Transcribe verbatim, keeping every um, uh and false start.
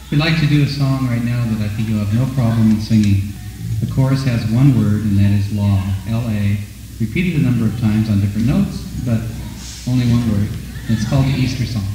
We'd like to do a song right now that I think you'll have no problem in singing. The chorus has one word, and that is law, L A, repeated a number of times on different notes, but only one word. It's called the Easter Song.